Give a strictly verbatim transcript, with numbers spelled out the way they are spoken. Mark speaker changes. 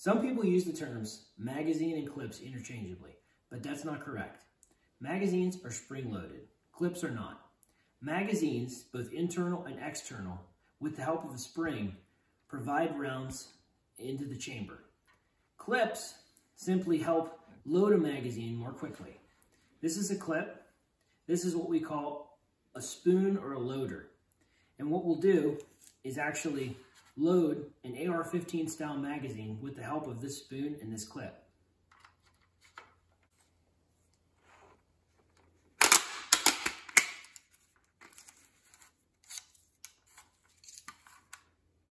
Speaker 1: Some people use the terms magazine and clips interchangeably, but that's not correct. Magazines are spring-loaded. Clips are not. Magazines, both internal and external, with the help of a spring, provide rounds into the chamber. Clips simply help load a magazine more quickly. This is a clip. This is what we call a spoon or a loader. And what we'll do is actually load an A R fifteen style magazine with the help of this spoon and this clip.